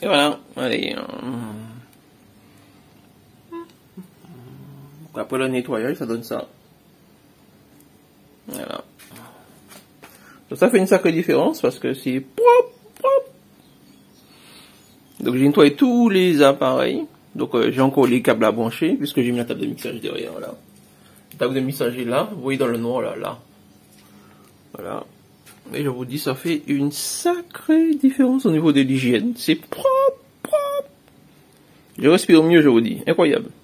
Et voilà, allez. Après le nettoyage, ça donne ça. Voilà. Donc ça fait une sacrée différence parce que c'est propre, propre. Donc j'ai nettoyé tous les appareils. Donc j'ai encore les câbles à brancher puisque j'ai mis la table de mixage derrière. Voilà. La table de mixage est là. Vous voyez dans le noir là. Voilà. Et je vous dis, ça fait une sacrée différence au niveau de l'hygiène. C'est propre, propre. Je respire mieux, je vous dis. Incroyable.